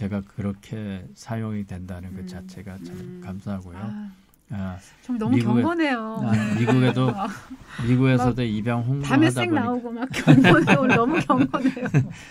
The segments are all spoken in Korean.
제가 그렇게 사용이 된다는 것 자체가 참 감사하고요. 좀 너무 경건해요. 미국에서도 입양 홍보하다 밤에 쌩 보니까 나오고 막 경건해요. 너무 경건해요.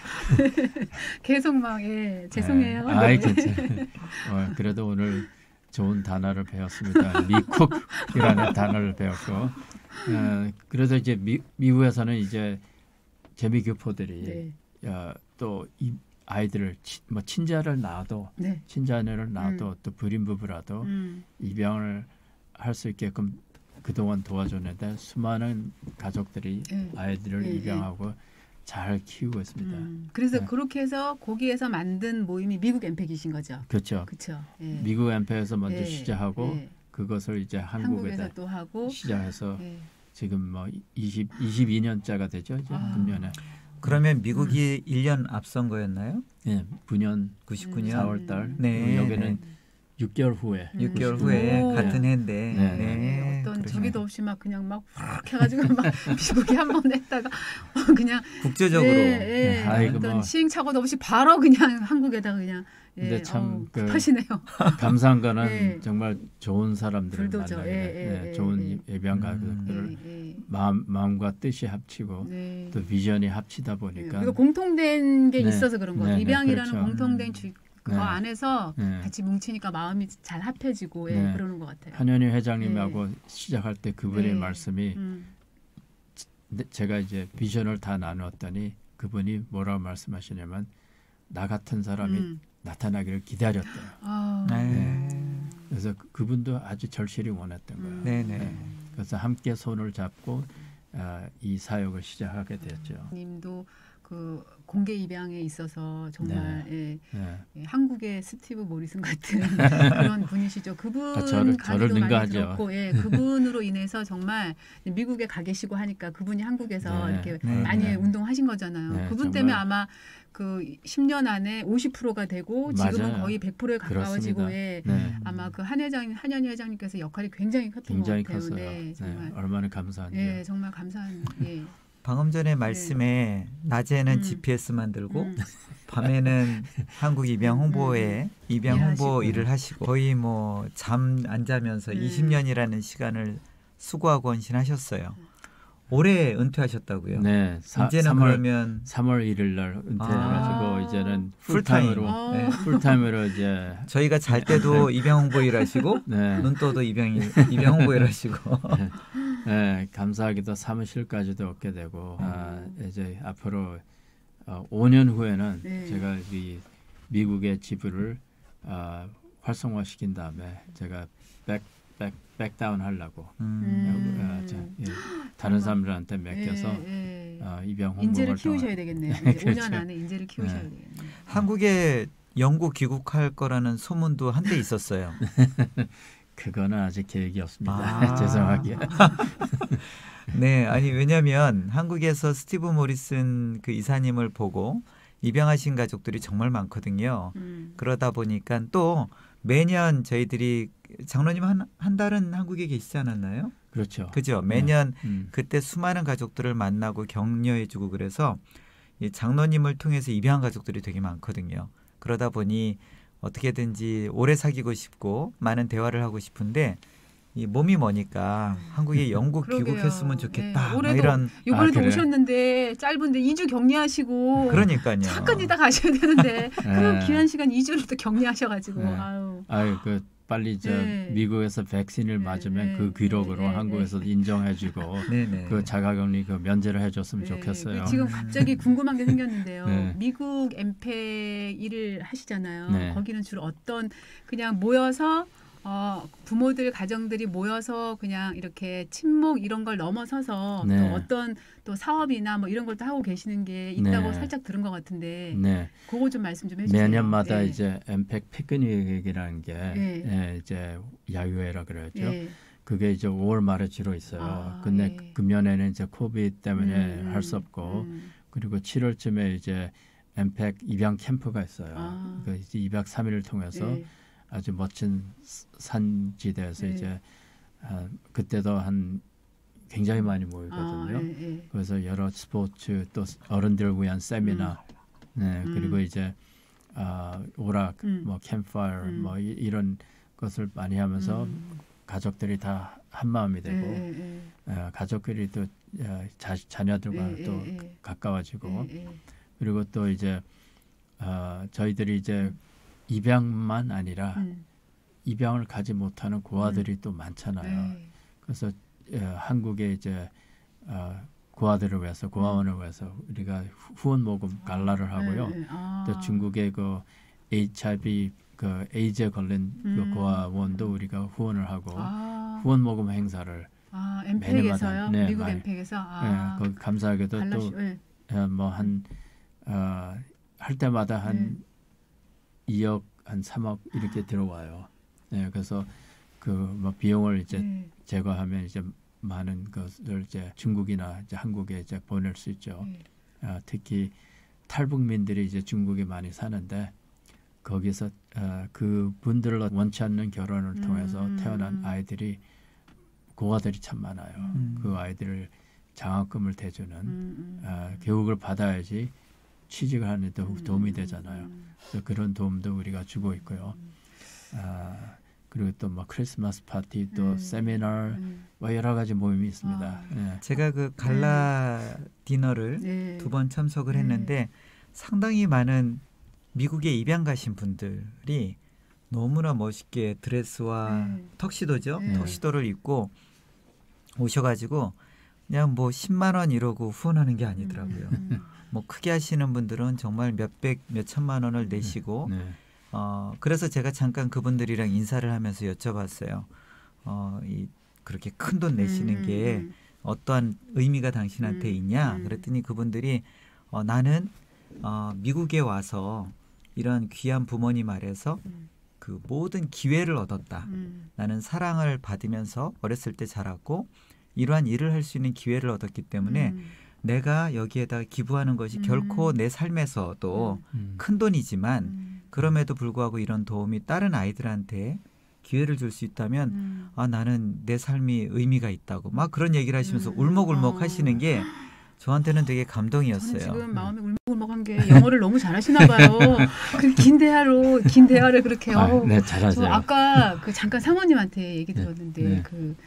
계속 막 죄송해요. 괜찮아요. 그래도 오늘 좋은 단어를 배웠습니다. 미쿡이라는 단어를 배웠고, 그래서 이제 미국에서는 이제 재미교포들이 또 이 아이들을 뭐 친자를 낳아도 친자녀를 낳아도 또 불임 부부라도 입양을 할 수 있게끔 그동안 도와줬는데 수많은 가족들이 아이들을 입양하고 잘 키우고 있습니다. 그래서 그렇게 해서 거기에서 만든 모임이 미국 엠팩이신 거죠? 그렇죠. 미국 엠팩에서 먼저 시작하고 그것을 이제 한국에서 또 하고 시작해서 지금 뭐 22년째가 되죠. 이제 금년에. 그러면 미국이 1년 앞선 거였나요? 네, 9년 99년 4월 달. 여기는 6개월 후에. 6개월 후에 같은 해인데. 어떤 저기도 없이 막 그냥 막 확 해가지고 막 미국에 한 번 했다가 그냥 국제적으로 어떤 시행착오도 없이 바로 그냥 한국에다가 그냥 근데 참 하시네요. 감사한 거는 정말 좋은 사람들을 만나게 좋은 예비한 가족들을 마음과 뜻이 합치고 또 비전이 합치다 보니까 그리고 공통된 게 있어서 그런 거예요. 입양이라는 그렇죠. 공통된 그 안에서 같이 뭉치니까 마음이 잘 합해지고 그러는 것 같아요. 한현희 회장님하고 시작할 때 그분의 말씀이 제가 이제 비전을 다 나누었더니 그분이 뭐라고 말씀하시냐면 나 같은 사람이 나타나기를 기다렸대요. 그래서 그분도 아주 절실히 원했던 거예요. 그래서 함께 손을 잡고 이 사역을 시작하게 됐죠. 님도 그 공개 입양에 있어서 정말 한국의 스티브 모리슨 같은 그런 분이시죠. 그분 가기도 많이 들었고 그분으로 인해서 정말 미국에 가 계시고 하니까 그분이 한국에서 이렇게 많이 운동하신 거잖아요. 그분 때문에 아마 그 10년 안에 50%가 되고 지금은 거의 100%에 가까워지고 아마 그 한현희 회장님께서 역할이 굉장히 컸던 것 같아요. 컸어요. 정말 얼마나 감사한지. 정말 감사한. 방금 전에 말씀에 낮에는 GPS만 들고 밤에는 한국 입양 홍보에 입양 홍보 일을 하시고 거의 뭐 잠 안 자면서 20년이라는 시간을 수고하고 헌신하셨어요. 올해 은퇴하셨다고요? 네. 이제는 그러면 3월 1일 날 은퇴해가지고 이제는 풀타임으로 이제 저희가 잘 때도 입양 홍보 일 하시고 눈 떠도 입양 홍보 일 하시고 감사하게도 사무실까지도 얻게 되고 이제 앞으로 5년 후에는 제가 이 미국의 지부를 활성화시킨 다음에 제가 백다운 하려고 다른 사람들한테 맡겨서 입양 홍보 인재를 활동을 키우셔야 되겠네요. 그렇죠. 5년 안에 인재를 키우셔야 되겠네요. 한국에 영구 귀국할 거라는 소문도 한때 있었어요. 그거는 아직 계획이 없습니다. 죄송하게. 네, 아니 왜냐하면 한국에서 스티브 모리슨 그 이사님을 보고 입양하신 가족들이 정말 많거든요. 그러다 보니까 또 매년 저희들이 장로님 한 달은 한국에 계시지 않았나요? 그렇죠. 그죠. 매년 그때 수많은 가족들을 만나고 격려해주고 그래서 이 장로님을 통해서 입양한 가족들이 되게 많거든요. 그러다 보니 어떻게든지 오래 사귀고 싶고 많은 대화를 하고 싶은데 이 몸이 머니까 한국에 영국 귀국했으면 좋겠다. 올해도 이번에도 오셨는데 짧은데 2주 격리하시고 그러니까요. 잠깐 있다 가셔야 되는데 그 귀한 시간 2주를 또 격리하셔가지고 그 빨리 미국에서 백신을 맞으면 그 기록으로 한국에서 인정해주고 그 자가격리 그 면제를 해줬으면 좋겠어요. 지금 갑자기 궁금한 게 생겼는데요. 미국 엠팩 일을 하시잖아요. 거기는 주로 어떤 그냥 모여서 부모들 가정들이 모여서 그냥 이렇게 친목 이런 걸 넘어서서 또 어떤 또 사업이나 뭐 이런 걸 또 하고 계시는 게 있다고 살짝 들은 것 같은데 그거 좀 말씀 좀 해주세요. 매년마다 이제 엠팩 피크닉이라는 게 이제 야유회라 그러죠. 그게 이제 5월 말에 주로 있어요. 근데 금년에는 이제 코비드 때문에 할 수 없고 그리고 7월쯤에 이제 엠팩 입양 캠프가 있어요. 그 이제 2박 3일을 통해서 아주 멋진 산지대에서 이제 그때도 한 굉장히 많이 모이거든요. 그래서 여러 스포츠 또 어른들을 위한 세미나 그리고 이제 오락, 뭐 캠파이어, 뭐 이런 것을 많이 하면서 가족들이 다 한 마음이 되고 가족끼리 또 자녀들과 또 가까워지고 그리고 또 이제 저희들이 이제 입양만 아니라 입양을 가지 못하는 고아들이 또 많잖아요. 그래서 한국에 이제 고아들을 위해서 고아원을 위해서 우리가 후원 모금 갈라를 하고요. 또 중국의 그 HIV 그 에이즈에 걸린 그 고아원도 우리가 후원을 하고 후원 모금 행사를 엠팩에서요? 네, 미국 엠팩에서? 네, 거기 감사하게도 또 뭐 한 할 때마다 한 2억 한 3억 이렇게 들어와요. 네, 그래서 그 뭐 비용을 이제 제거하면 이제 많은 것을 이제 중국이나 이제 한국에 이제 보낼 수 있죠. 특히 탈북민들이 이제 중국에 많이 사는데 거기서 그 분들로 원치 않는 결혼을 통해서 태어난 아이들이 고아들이 참 많아요. 그 아이들을 장학금을 대주는 교육을 받아야지 취직을 하는 데 도움이 되잖아요. 그래서 그런 도움도 우리가 주고 있고요. 그리고 또 뭐 크리스마스 파티, 또 세미나, 뭐 여러 가지 모임이 있습니다. 제가 그 갈라 디너를 2번 참석을 했는데 상당히 많은 미국에 입양 가신 분들이 너무나 멋있게 드레스와 턱시도죠. 턱시도를 입고 오셔가지고 그냥 뭐 10만 원 이러고 후원하는 게 아니더라고요. 뭐 크게 하시는 분들은 정말 몇백, 몇천만 원을 내시고 그래서 제가 잠깐 그분들이랑 인사를 하면서 여쭤봤어요. 그렇게 큰 돈 내시는 게 어떠한 의미가 당신한테 있냐? 그랬더니 그분들이 나는 미국에 와서 이런 귀한 부모님 아래서 그 모든 기회를 얻었다. 나는 사랑을 받으면서 어렸을 때 자랐고 이러한 일을 할 수 있는 기회를 얻었기 때문에 내가 여기에다 기부하는 것이 결코 내 삶에서도 큰 돈이지만 그럼에도 불구하고 이런 도움이 다른 아이들한테 기회를 줄 수 있다면 나는 내 삶이 의미가 있다고 막 그런 얘기를 하시면서 울먹울먹 하시는 게 저한테는 되게 감동이었어요. 저는 지금 마음이 울먹울먹한 게 영어를 너무 잘하시나 봐요. 그 긴 대화를 그렇게 네, 잘하세요. 아까 그 잠깐 사모님한테 얘기 들었는데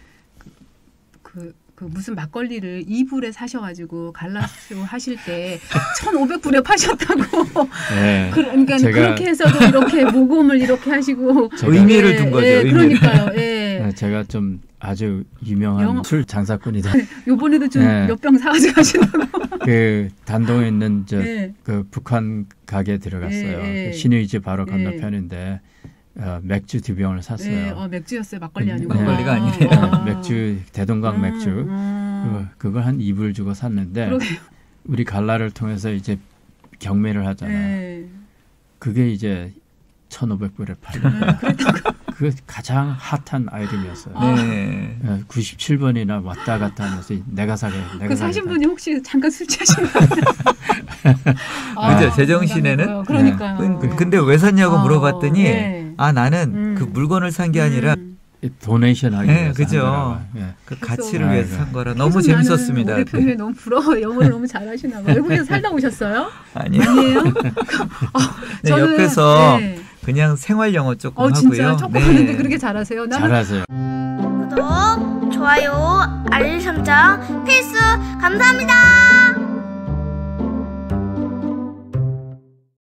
그 무슨 막걸리를 2불에 사셔가지고 갈라쇼 하실 때 1,500불에 파셨다고. 그러니까 그렇게 해서도 이렇게 모금을 이렇게 하시고 의미를 둔 거죠. 의미를. 그러니까요. 제가 좀 아주 유명한 술 장사꾼이다. 요번에도 좀 몇 병 사가지고 하시라고. 그 단동에 있는 그 북한 가게 들어갔어요. 그 신의지 바로 건너편인데 맥주 2병을 샀어요. 맥주였어요. 막걸리 아니고. 막걸리가 아니에요. 맥주 대동강 맥주. 그걸 한 2불 주고 샀는데 우리 갈라를 통해서 이제 경매를 하잖아요. 그게 이제 1,500불에 팔려요. 그 가장 핫한 아이템이었어요. 97번이나 왔다 갔다 하면서 내가 사게. 그 사신 분이 혹시 잠깐 술 취하신 거 그죠? 제정신에는. 그러니까요. 근데 왜 샀냐고 물어봤더니 나는 그 물건을 산 게 아니라 도네이션 하기 위해서 그죠. 그 가치를 위해서 산 거라 너무 재밌었습니다. 우리 표현이 너무 부러워요. 영어를 너무 잘하시나 봐요. 외국에서 살다 오셨어요? 아니에요. 저는 옆에서 그냥 생활 영어 조금 하고요. 진짜요? 조금 하는데 그렇게 잘하세요? 잘하세요. 구독, 좋아요, 알림 설정 필수 감사합니다.